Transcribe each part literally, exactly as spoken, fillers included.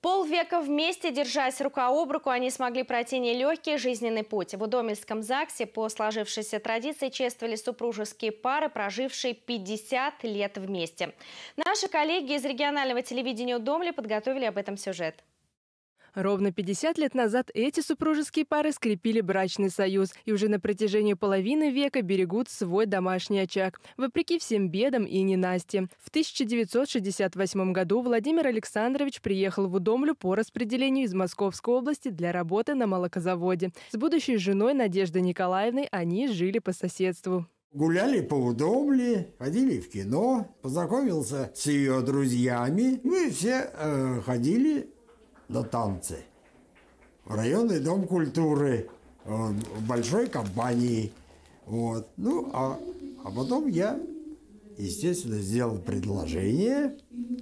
Полвека вместе, держась рука об руку, они смогли пройти нелегкий жизненный путь. В Удомельском ЗАГСе по сложившейся традиции чествовали супружеские пары, прожившие пятьдесят лет вместе. Наши коллеги из регионального телевидения Удомля подготовили об этом сюжет. Ровно пятьдесят лет назад эти супружеские пары скрепили брачный союз и уже на протяжении половины века берегут свой домашний очаг, вопреки всем бедам и ненастьям. В тысяча девятьсот шестьдесят восьмом году Владимир Александрович приехал в Удомлю по распределению из Московской области для работы на молокозаводе. С будущей женой Надеждой Николаевной они жили по соседству. Гуляли по Удомле, ходили в кино, познакомился с ее друзьями. Мы все э, ходили на танцы в районный дом культуры, в большой компании. Вот. Ну, а, а потом я, естественно, сделал предложение.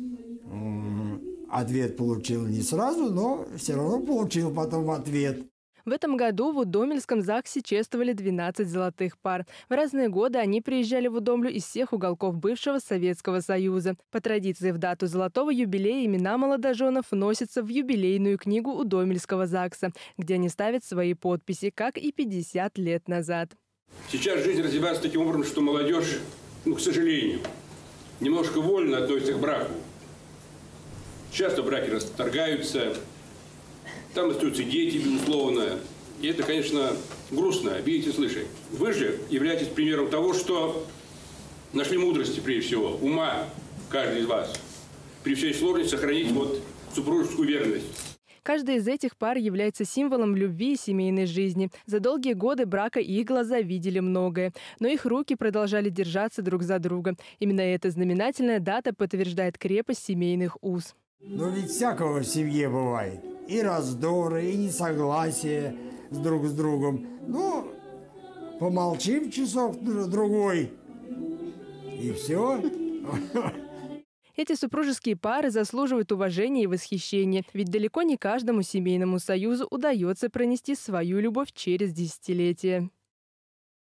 Ответ получил не сразу, но все равно получил потом ответ. В этом году в Удомельском ЗАГСе чествовали двенадцать золотых пар. В разные годы они приезжали в Удомлю из всех уголков бывшего Советского Союза. По традиции в дату золотого юбилея имена молодоженов вносятся в юбилейную книгу Удомельского ЗАГСа, где они ставят свои подписи, как и пятьдесят лет назад. Сейчас жизнь развивается таким образом, что молодежь, ну, к сожалению, немножко вольно относится к браку. Часто браки расторгаются. Там остаются дети, безусловно. И это, конечно, грустно, видеть и слышать. Вы же являетесь примером того, что нашли мудрости, прежде всего, ума, каждый из вас, при всей сложности сохранить вот супружескую верность. Каждая из этих пар является символом любви и семейной жизни. За долгие годы брака их глаза видели многое, но их руки продолжали держаться друг за друга. Именно эта знаменательная дата подтверждает крепость семейных уз. Но ведь всякого в семье бывает. И раздоры, и несогласия с друг с другом. Ну, помолчим часок-другой, и все. Эти супружеские пары заслуживают уважения и восхищения, ведь далеко не каждому семейному союзу удается пронести свою любовь через десятилетия.